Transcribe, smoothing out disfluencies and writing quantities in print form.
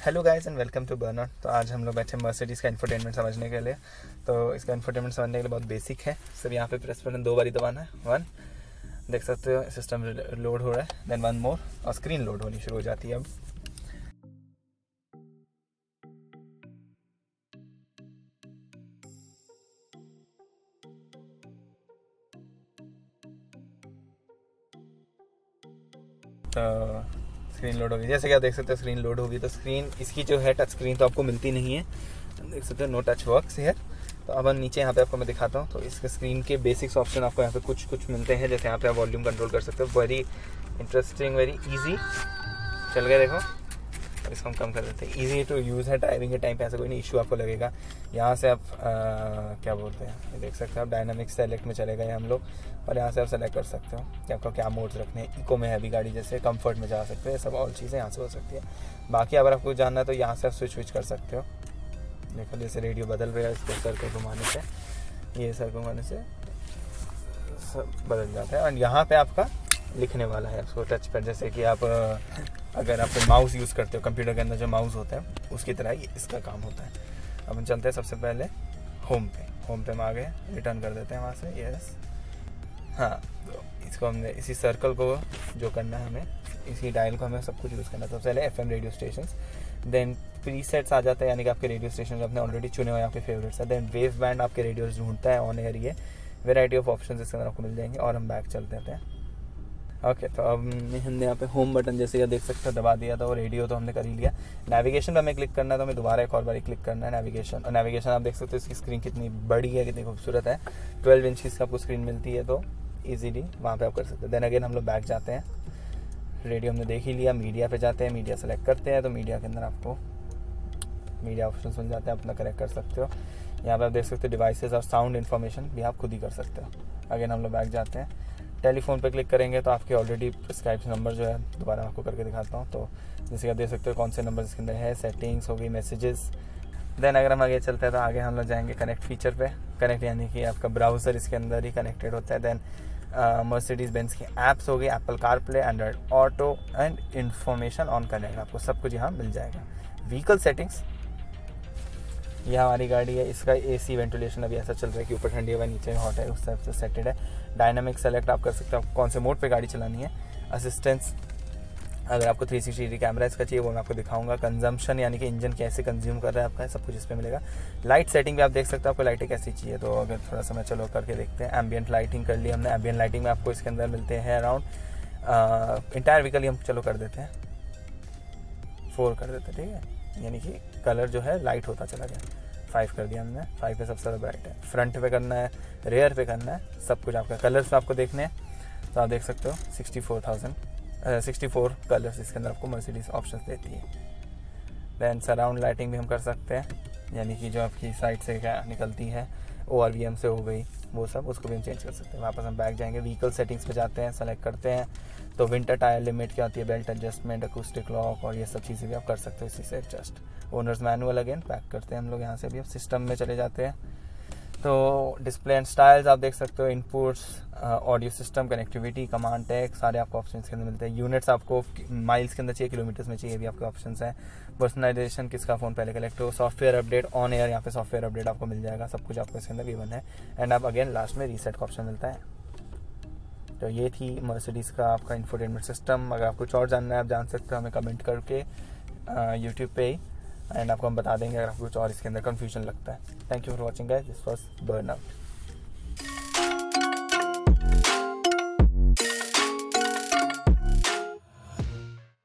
Hello guys and welcome to burnout. तो आज हम लोग बैठे मर्सिडीज़ का इन्फोटेनमेंट समझने के लिए। तो इसका इन्फोटेनमेंट समझने के लिए बहुत बेसिक है। सिर्फ यहाँ पे प्रेस बटन 2 बारी दबाना है। 1 देख सकते हो सिस्टम लोड हो रहा है, देन 1 मोर और स्क्रीन लोड होनी शुरू हो जाती है। अब तो स्क्रीन लोड होगी, जैसे कि आप देख सकते हो स्क्रीन लोड होगी। तो स्क्रीन इसकी जो है टच स्क्रीन तो आपको मिलती नहीं है, देख सकते हो नो टच वर्क्स है। तो अब हम नीचे यहाँ पे आपको मैं दिखाता हूँ। तो इसके स्क्रीन के बेसिक्स ऑप्शन आपको यहाँ पे कुछ मिलते हैं। जैसे यहाँ पे आप वॉल्यूम कंट्रोल कर सकते हो, वेरी इंटरेस्टिंग, वेरी इजी। चल गया देखो, इसको हम कम कर देते हैं। इजी टू यूज़ है, ड्राइविंग के टाइम पे ऐसा कोई नहीं इशू आपको लगेगा। यहाँ से आप क्या बोलते हैं, ये देख सकते हो आप डायनामिक सेलेक्ट में चले गए हम लोग, और यहाँ से आप सेलेक्ट कर सकते हो कि आपको क्या मोड्स रखने हैं। इको में हैवी गाड़ी जैसे कंफर्ट में जा सकते हो, सब और चीज़ें यहाँ से हो सकती है। बाकी अगर आपको जानना है तो यहाँ से आप स्विच कर सकते हो। देखो जैसे रेडियो बदल रहा है, इसको सर्कल घुमाने से, ये सर्कल घुमाने से सब बदल जाता है। और यहाँ पे आपका लिखने वाला है उसको टच पर, जैसे कि आप अगर आप माउस यूज़ करते हो कंप्यूटर के अंदर जो माउस होता है उसकी तरह ये इसका काम होता है। अब हम चलते हैं सबसे पहले होम पे हम आ गए, रिटर्न कर देते हैं वहाँ से। यस हाँ, तो इसको हमने इसी सर्कल को जो करना है, हमें इसी डायल को हमें सब कुछ यूज़ करना है। तो पहले FM radio station, then presets आ जाता है, यानी कि आपके रेडियो स्टेशन जो आपने ऑलरेडी चुने हुए आपके फेवरेट्स है। देन वेव बैंड आपके रेडियो ढूंढता है ऑन एयर, ये वेराइटी ऑफ ऑप्शन इसके अंदर आपको मिल जाएंगे। और हम बैक चलते हैं। ओके, तो अब हमने यहाँ पे होम बटन जैसे कि देख सकते हो दबा दिया था, वो रेडियो तो हमने कर ही लिया। नेविगेशन पे हमें क्लिक करना है, तो हमें दोबारा एक और बार क्लिक करना है नेविगेशन। और नेविगेशन आप देख सकते हो इसकी स्क्रीन कितनी बड़ी है, कितनी खूबसूरत है। 12 इंच की आपको स्क्रीन मिलती है, तो ईजीली वहाँ पे आप कर सकते हैं। देन अगेन हम लोग बैक जाते हैं, रेडियो हमने देख ही लिया। मीडिया पे जाते हैं, मीडिया सेलेक्ट करते हैं, तो मीडिया के अंदर आपको मीडिया ऑप्शन मिल जाते हैं, अपना करेक्ट कर सकते हो। यहाँ पे आप देख सकते हो डिवाइसेस और साउंड इन्फॉर्मेशन भी आप खुद ही कर सकते हो। अगेन हम लोग बैक जाते हैं, टेलीफोन पे क्लिक करेंगे तो आपके ऑलरेडी प्रिस्क्राइब नंबर जो है दोबारा आपको करके दिखाता हूँ। तो जैसे आप देख सकते हो कौन से नंबर इसके अंदर है, सेटिंग्स हो गई, मैसेजेस। देन अगर हम आगे चलते हैं तो आगे हम लोग जाएंगे कनेक्ट फीचर पे। कनेक्ट यानी कि आपका ब्राउज़र इसके अंदर ही कनेक्टेड होता है। देन मर्सिडीज़ बेंज की ऐप्स हो गई, Apple CarPlay, Android auto and information on connect, आपको सब कुछ यहाँ मिल जाएगा। व्हीकल सेटिंग्स, यह हमारी गाड़ी है, इसका AC वेंटिलेशन अभी ऐसा चल रहा है कि ऊपर ठंडी हवा नीचे हॉट है, उस टाइप से सेटेड है। डायनामिक सेलेक्ट आप कर सकते हो, आपको कौन से मोड पे गाड़ी चलानी है। असिस्टेंस, अगर आपको 360 डिग्री कैमरा इसका चाहिए वो मैं आपको दिखाऊंगा। कंजम्पशन यानी कि इंजन कैसे कंज्यूम कर रहा है आपका, सब कुछ इस पर मिलेगा। लाइट सेटिंग भी आप देख सकते हो आपको लाइटें कैसी चाहिए, तो अगर थोड़ा सा मैं चलो करके देखते हैं। एम्बियंट लाइटिंग कर ली हमने, एम्बियंट लाइटिंग में आपको इसके अंदर मिलते हैं अराउंड इंटायर व्हीकल हम चलो कर देते हैं 4 कर देते हैं, ठीक है, यानी कि कलर जो है लाइट होता चला गया। 5 कर दिया हमने, 5 पे सबसे ज़्यादा ब्राइट है। फ्रंट पे करना है, रेयर पे करना है, सब कुछ आपका कलर्स में आपको देखने हैं। तो आप देख सकते हो 64 कलर्स इसके अंदर आपको मर्सिडीज ऑप्शन देती है। दैन सराउंड लाइटिंग भी हम कर सकते हैं, यानी कि जो आपकी साइड से क्या निकलती है ORVM से हो गई वो सब, उसको भी हम चेंज कर सकते हैं। वापस हम बैक जाएंगे, व्हीकल सेटिंग्स पे जाते हैं, सेलेक्ट करते हैं। तो विंटर टायर लिमिट क्या होती है, बेल्ट एडजस्टमेंट, अकूस्टिक लॉक और ये सब चीज़ें भी आप कर सकते हो इसी से adjust. Owner's manual again back करते हैं हम लोग यहाँ से भी। अब सिस्टम में चले जाते हैं, तो डिस्प्ले एंड स्टाइल्स आप देख सकते हो, inputs, audio system, connectivity, command tag, सारे आपको ऑप्शन के अंदर मिलते हैं। यूनिट्स आपको माइल्स के अंदर चाहिए, किलोमीटर्स में चाहिए, भी आपके ऑप्शंस हैं। पर्सनलाइजेशन, किसका फ़ोन पहले कलेक्ट हो, सॉफ्टवेयर अपडेट ऑन एयर, यहाँ पे सॉफ्टवेयर अपडेट आपको मिल जाएगा, सब कुछ आपको इसके अंदर गिवन है। एंड आप अगेन लास्ट में रीसेट का ऑप्शन मिलता है। तो ये थी मर्सिडीज़ का आपका इंफोटेनमेंट सिस्टम। अगर आपको कुछ और जानना है आप जान सकते हो, हमें कमेंट करके यूट्यूब पे ही, एंड आपको हम बता देंगे अगर आपको कुछ और इसके अंदर कन्फ्यूजन लगता है। Thank you for watching guys, this was burnout.